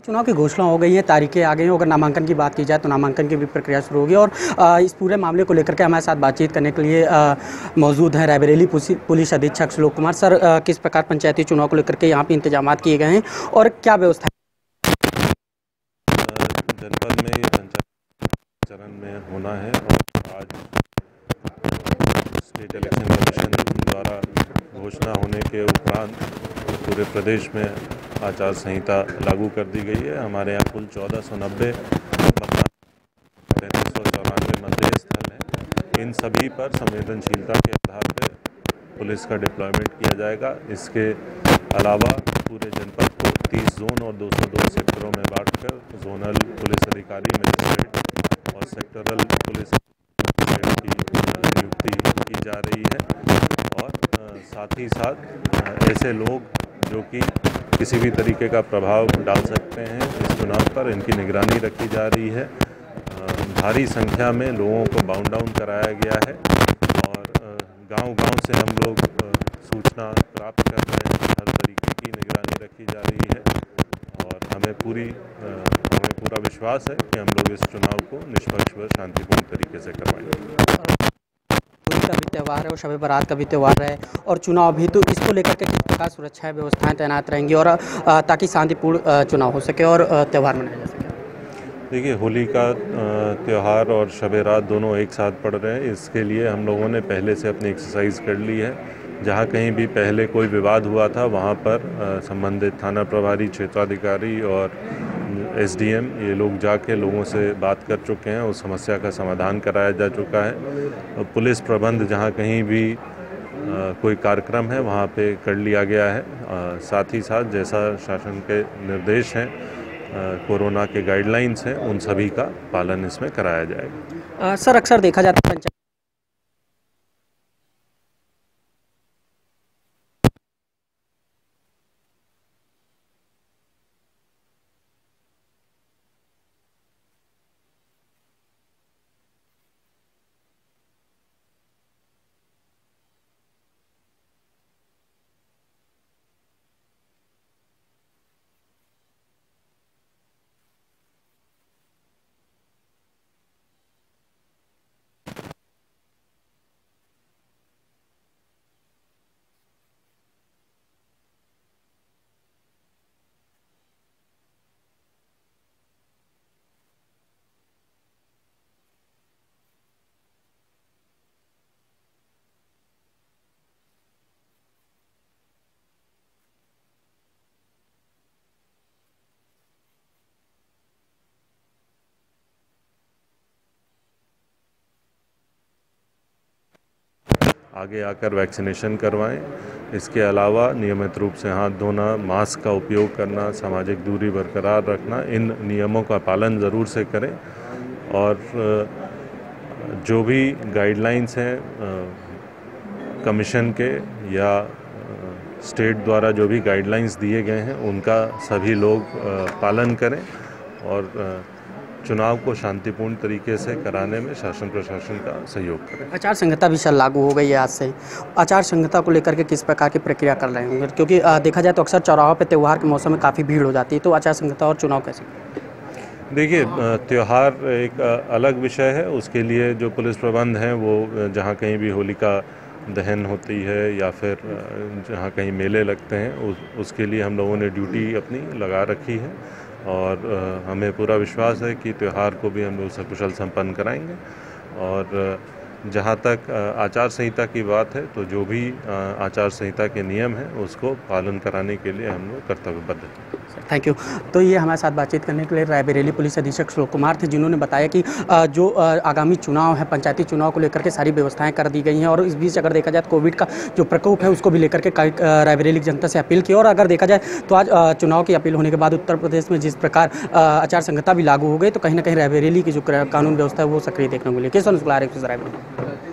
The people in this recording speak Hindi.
चुनाव की घोषणा हो गई है, तारीखें आ गई हैं। अगर नामांकन की बात की जाए तो नामांकन की भी प्रक्रिया शुरू होगी और इस पूरे मामले को लेकर के हमारे साथ बातचीत करने के लिए मौजूद हैं रायबरेली पुलिस अधीक्षक श्लोक कुमार। सर, किस प्रकार पंचायती चुनाव को लेकर के यहाँ पे इंतजाम किए गए हैं और क्या व्यवस्था? जनपद में ये पंचायत चरण में होना है और आज स्टेट इलेक्शन कमीशन द्वारा घोषणा होने के उपरांत पूरे प्रदेश में आचार संहिता लागू कर दी गई है। हमारे यहाँ कुल 1490 मतदान 3394 मतदेय स्थल हैं। इन सभी पर संवेदनशीलता के आधार पर पुलिस का डिप्लॉयमेंट किया जाएगा। इसके अलावा पूरे जनपद को 30 जोन और 202 सेक्टरों में बांटकर जोनल पुलिस अधिकारी, मजिस्ट्रेट और सेक्टरल पुलिस की नियुक्ति की जा रही है। और साथ ही साथ ऐसे लोग जो कि किसी भी तरीके का प्रभाव डाल सकते हैं इस चुनाव पर, इनकी निगरानी रखी जा रही है। भारी संख्या में लोगों को बाउंड डाउन कराया गया है और गांव-गांव से हम लोग सूचना प्राप्त कर रहे हैं। हर तरीके की निगरानी रखी जा रही है और हमें पूरा विश्वास है कि हम लोग इस चुनाव को निष्पक्ष व शांतिपूर्ण तरीके से करवाएंगे। होली का भी त्यौहार है और शब बारात का भी त्यौहार है और चुनाव भी, तो इसको लेकर के किस प्रकार सुरक्षा व्यवस्थाएं तैनात रहेंगी और ताकि शांतिपूर्ण चुनाव हो सके और त्यौहार मनाया जा सके? देखिए, होली का त्यौहार और शब रात दोनों एक साथ पड़ रहे हैं। इसके लिए हम लोगों ने पहले से अपनी एक्सरसाइज कर ली है। जहाँ कहीं भी पहले कोई विवाद हुआ था वहाँ पर संबंधित थाना प्रभारी, क्षेत्राधिकारी और एसडीएम ये लोग जाके लोगों से बात कर चुके हैं। उस समस्या का समाधान कराया जा चुका है। पुलिस प्रबंध जहाँ कहीं भी कोई कार्यक्रम है वहाँ पे कर लिया गया है। साथ ही साथ जैसा शासन के निर्देश हैं, कोरोना के गाइडलाइंस हैं, उन सभी का पालन इसमें कराया जाएगा। सर, अक्सर देखा जाता है पंचायत आगे आकर वैक्सीनेशन करवाएं। इसके अलावा नियमित रूप से हाथ धोना, मास्क का उपयोग करना, सामाजिक दूरी बरकरार रखना, इन नियमों का पालन ज़रूर से करें। और जो भी गाइडलाइंस हैं कमीशन के या स्टेट द्वारा जो भी गाइडलाइंस दिए गए हैं उनका सभी लोग पालन करें और चुनाव को शांतिपूर्ण तरीके से कराने में शासन प्रशासन का सहयोग करें। आचार संहिता भी सर लागू हो गई है आज से। आचार संहिता को लेकर के किस प्रकार की प्रक्रिया कर रहे होंगे, क्योंकि देखा जाए तो अक्सर चौराहों पे त्यौहार के मौसम में काफ़ी भीड़ हो जाती है, तो आचार संहिता और चुनाव कैसे? देखिए, त्यौहार एक अलग विषय है। उसके लिए जो पुलिस प्रबंध हैं वो जहाँ कहीं भी होलिका दहन होती है या फिर जहाँ कहीं मेले लगते हैं उसके लिए हम लोगों ने ड्यूटी अपनी लगा रखी है और हमें पूरा विश्वास है कि त्यौहार को भी हम लोग सकुशल संपन्न कराएंगे। और जहाँ तक आचार संहिता की बात है तो जो भी आचार संहिता के नियम हैं उसको पालन कराने के लिए हम लोग कर्तव्यबद्ध हैं। Thank you. तो ये हमारे साथ बातचीत करने के लिए रायबरेली पुलिस अधीक्षक श्लोक कुमार थे, जिन्होंने बताया कि जो आगामी चुनाव है, पंचायती चुनाव को लेकर के सारी व्यवस्थाएं कर दी गई हैं और इस बीच अगर देखा जाए तो कोविड का जो प्रकोप है उसको भी लेकर के रायबरेली की जनता से अपील की। और अगर देखा जाए तो आज चुनाव की अपील होने के बाद उत्तर प्रदेश में जिस प्रकार आचार संहिता भी लागू हो गई, तो कहीं ना कहीं रायबरेली की जो कानून व्यवस्था है वो सक्रिय देखने को मिली। किस अनुसार